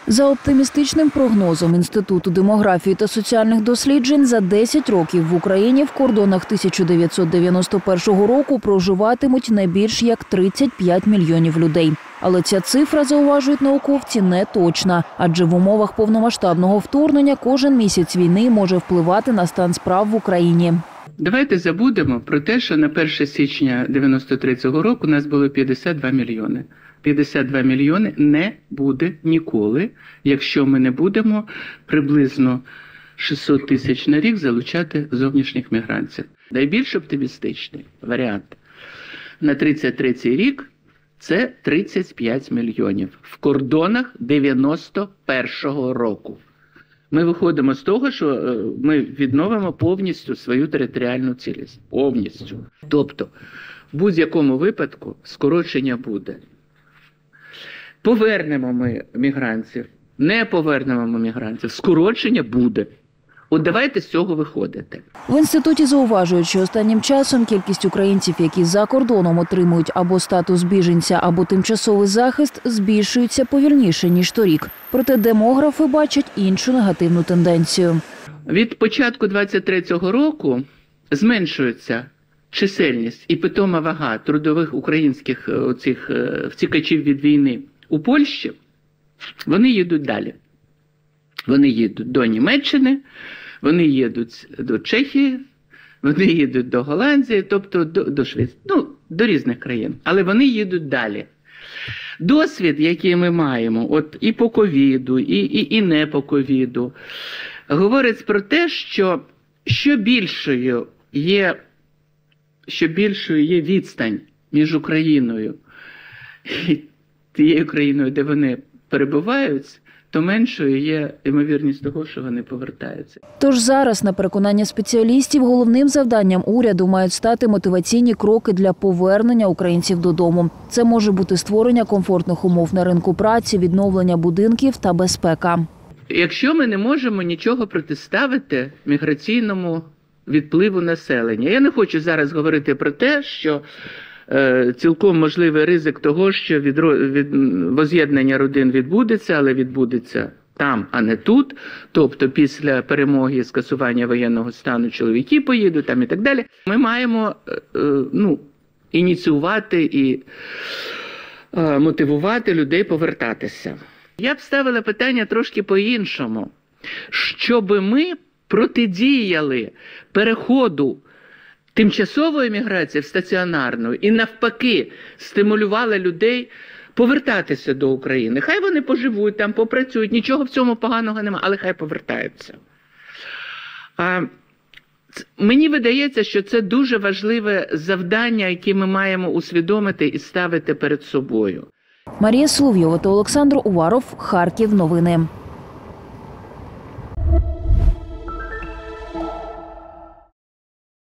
За оптимістичним прогнозом Інституту демографії та соціальних досліджень, за 10 років в Україні в кордонах 1991 року проживатимуть не більш як 35 мільйонів людей. Але ця цифра, зауважують науковці, не точна, адже в умовах повномасштабного вторгнення кожен місяць війни може впливати на стан справ в Україні. Давайте забудемо про те, що на 1 січня 1993 року у нас було 52 мільйони. 52 мільйони не буде ніколи, якщо ми не будемо приблизно 600 тисяч на рік залучати зовнішніх мігрантів. Найбільш оптимістичний варіант на 33-й рік – це 35 мільйонів в кордонах 91-го року. Ми виходимо з того, що ми відновимо повністю свою територіальну цілісність. Повністю. Тобто, в будь-якому випадку скорочення буде. Повернемо ми мігрантів, не повернемо ми мігрантів, скорочення буде. От давайте з цього виходити. В інституті зауважують, що останнім часом кількість українців, які за кордоном отримують або статус біженця, або тимчасовий захист, збільшується повільніше, ніж торік. Проте демографи бачать іншу негативну тенденцію. Від початку 23-го року зменшується чисельність і питома вага трудових українських оцих втікачів від війни у Польщі. Вони їдуть далі. Вони їдуть до Німеччини, вони їдуть до Чехії, вони їдуть до Голландії, тобто до Швеції, до різних країн. Але вони їдуть далі. Досвід, який ми маємо, от і по ковіду, і не по ковіду, говорить про те, що що більшою є відстань між Україною і тією країною, де вони перебувають, то меншою є ймовірність того, що вони повертаються. Тож зараз, на переконання спеціалістів, головним завданням уряду мають стати мотиваційні кроки для повернення українців додому. Це може бути створення комфортних умов на ринку праці, відновлення будинків та безпека. Якщо ми не можемо нічого протиставити міграційному відпливу населення, я не хочу зараз говорити про те, що цілком можливий ризик того, що воз'єднання родин відбудеться, але відбудеться там, а не тут. Тобто після перемоги, скасування воєнного стану чоловіки поїдуть там і так далі. Ми маємо ініціювати і мотивувати людей повертатися. Я б ставила питання трошки по-іншому. Щоб ми протидіяли переходу тимчасової міграції в стаціонарну і навпаки стимулювали людей повертатися до України. Хай вони поживуть там, попрацюють, нічого в цьому поганого немає, але хай повертаються. Мені видається, що це дуже важливе завдання, яке ми маємо усвідомити і ставити перед собою. Марія Соловйова та Олександр Уваров. Харків. Новини.